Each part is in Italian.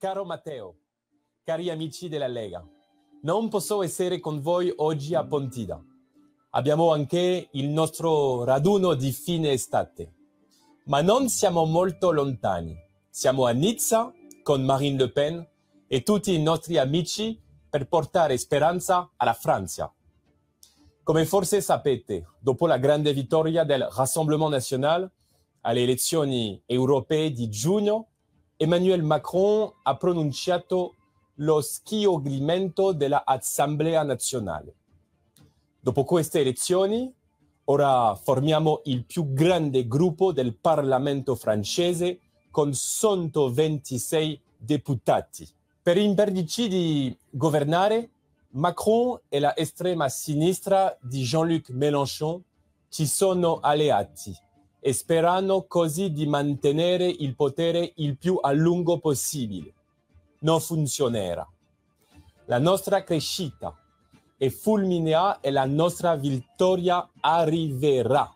Caro Matteo, cari amici della Lega, non posso essere con voi oggi a Pontida. Abbiamo anche il nostro raduno di fine estate, ma non siamo molto lontani. Siamo a Nizza con Marine Le Pen e tutti i nostri amici per portare speranza alla Francia. Come forse sapete, dopo la grande vittoria del Rassemblement National alle elezioni europee di giugno, Emmanuel Macron ha pronunciato lo scioglimento dell'Assemblea nazionale. Dopo queste elezioni, ora formiamo il più grande gruppo del Parlamento francese con 126 deputati. Per impedirci di governare, Macron e la estrema sinistra di Jean-Luc Mélenchon ci sono alleati e sperano così di mantenere il potere il più a lungo possibile. Non funzionerà. La nostra crescita è fulminea e la nostra vittoria arriverà.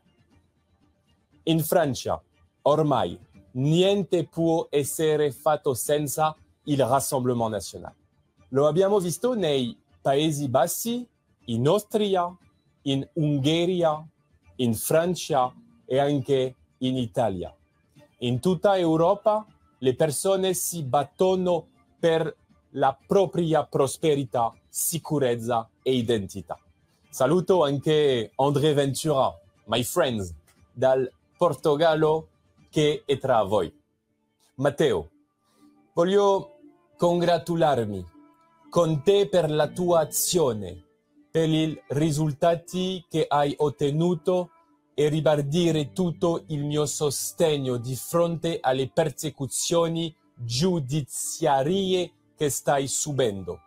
In Francia, ormai, niente può essere fatto senza il Rassemblement National. Lo abbiamo visto nei Paesi Bassi, in Austria, in Ungheria, in Francia e anche in Italia. In tutta Europa le persone si battono per la propria prosperità, sicurezza e identità. Saluto anche André Ventura, my friends, dal Portogallo che è tra voi. Matteo, voglio congratularmi con te per la tua azione, per i risultati che hai ottenuto e ribadire tutto il mio sostegno di fronte alle persecuzioni giudiziarie che stai subendo.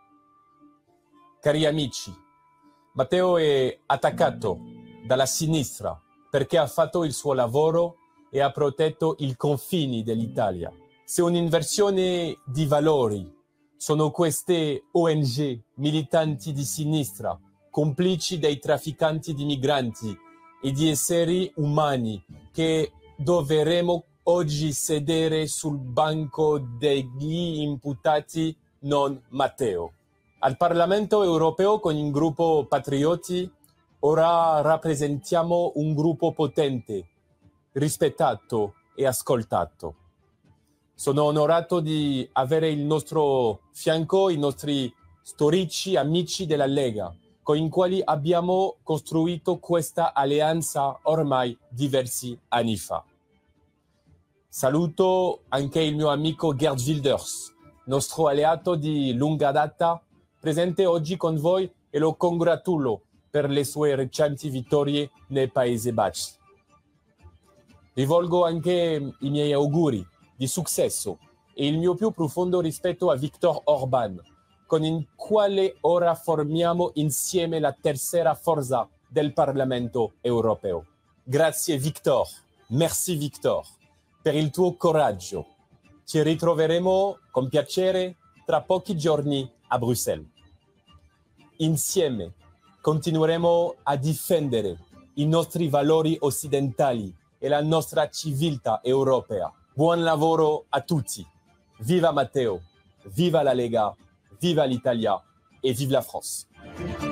Cari amici, Matteo è attaccato dalla sinistra perché ha fatto il suo lavoro e ha protetto i confini dell'Italia. Se un'inversione di valori sono queste ONG militanti di sinistra, complici dei trafficanti di migranti e di esseri umani che dovremo oggi sedere sul banco degli imputati, non Matteo. Al Parlamento europeo con il gruppo Patrioti ora rappresentiamo un gruppo potente, rispettato e ascoltato. Sono onorato di avere il nostro fianco i nostri storici amici della Lega, con i quali abbiamo costruito questa alleanza ormai diversi anni fa. Saluto anche il mio amico Geert Wilders, nostro alleato di lunga data, presente oggi con voi e lo congratulo per le sue recenti vittorie nei Paesi Bassi. Rivolgo anche i miei auguri di successo e il mio più profondo rispetto a Viktor Orbán, con il quale ora formiamo insieme la terza forza del Parlamento europeo. Grazie Viktor, merci Viktor, per il tuo coraggio. Ci ritroveremo con piacere tra pochi giorni a Bruxelles. Insieme continueremo a difendere i nostri valori occidentali e la nostra civiltà europea. Buon lavoro a tutti. Viva Matteo, viva la Lega, viva l'Italia et vive la France.